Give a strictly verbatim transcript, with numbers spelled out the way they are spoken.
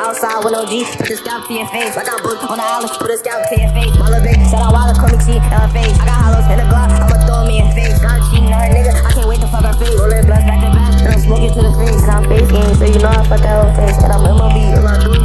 outside with no G, put the scalp to your face. Like I'm booked on the island, put a scalp to your face. Wallet big, shout out Wallet, come and see in her face. I got hollows in the Glock, I'ma throw me in face. Got cheating on her nigga, I can't wait to fuck her face. Rolling blunts back to back, and I'm smoking to the face. And I'm face game, so you know I fuck that whole face. And I'm M L B,